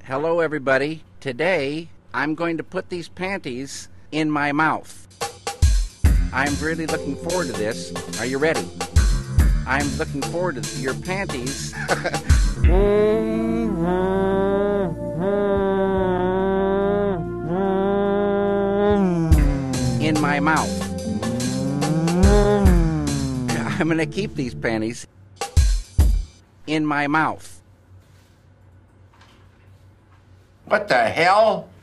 Hello everybody. Today I'm going to put these panties in my mouth. I'm really looking forward to this. Are you ready? I'm looking forward to your panties in my mouth. I'm going to keep these panties in my mouth. What the hell?